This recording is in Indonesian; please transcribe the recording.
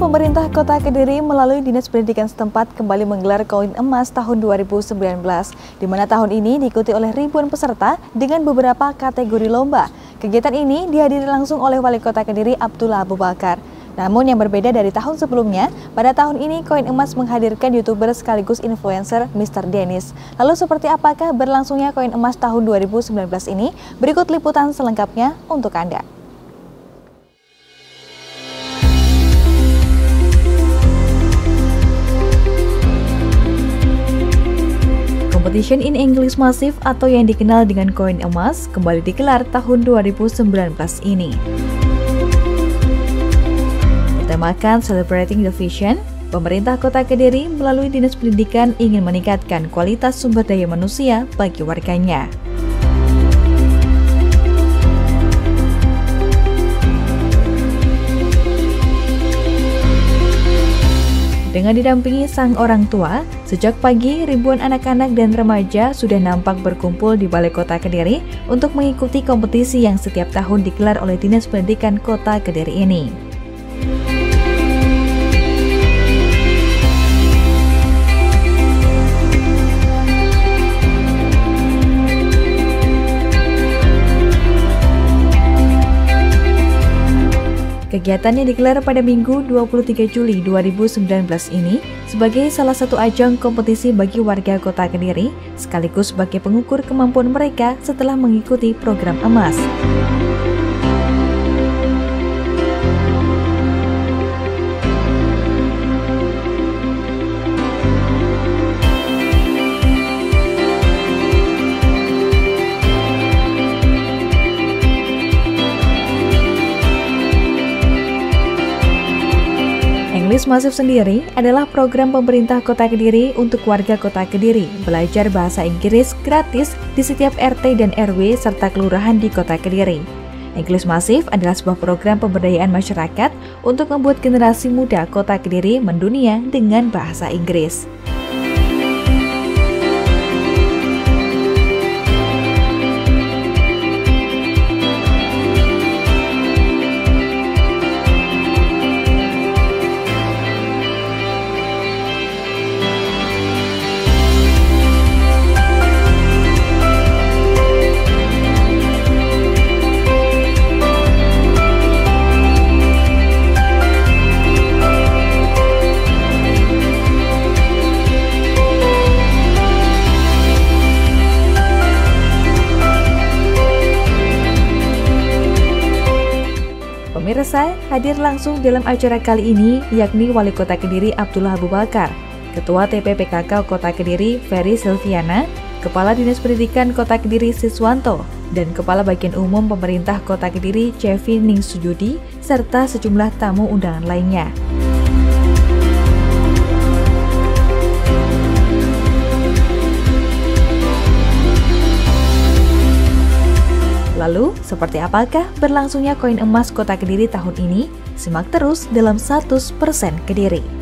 pemerintah Kota Kediri melalui Dinas Pendidikan setempat kembali menggelar Koin Emas tahun 2019, di mana tahun ini diikuti oleh ribuan peserta dengan beberapa kategori lomba. Kegiatan ini dihadiri langsung oleh Wali Kota Kediri Abdullah Abu Bakar. Namun yang berbeda dari tahun sebelumnya, pada tahun ini Koin Emas menghadirkan YouTuber sekaligus influencer Mr. Dennis. Lalu seperti apakah berlangsungnya Koin Emas tahun 2019 ini? Berikut liputan selengkapnya untuk Anda. Competition in English Massive atau yang dikenal dengan Koin Emas kembali digelar tahun 2019 ini. Bertemakan Celebrating the Vision, pemerintah Kota Kediri melalui Dinas Pendidikan ingin meningkatkan kualitas sumber daya manusia bagi warganya. Dengan didampingi sang orang tua, sejak pagi ribuan anak-anak dan remaja sudah nampak berkumpul di Balai Kota Kediri untuk mengikuti kompetisi yang setiap tahun digelar oleh Dinas Pendidikan Kota Kediri ini. Kegiatan yang digelar pada Minggu 23 Juli 2019 ini sebagai salah satu ajang kompetisi bagi warga Kota Kediri sekaligus sebagai pengukur kemampuan mereka setelah mengikuti program emas. English Massive sendiri adalah program pemerintah Kota Kediri untuk warga Kota Kediri belajar bahasa Inggris gratis di setiap RT dan RW serta kelurahan di Kota Kediri. English Massive adalah sebuah program pemberdayaan masyarakat untuk membuat generasi muda Kota Kediri mendunia dengan bahasa Inggris. Pemirsa, hadir langsung dalam acara kali ini yakni Wali Kota Kediri Abdullah Abu Bakar, Ketua TPPKK Kota Kediri Ferry Silviana, Kepala Dinas Pendidikan Kota Kediri Siswanto, dan Kepala Bagian Umum Pemerintah Kota Kediri Cevi Ningsujudi, serta sejumlah tamu undangan lainnya. Lalu, seperti apakah berlangsungnya Koin Emas Kota Kediri tahun ini? Simak terus dalam 100% Kediri.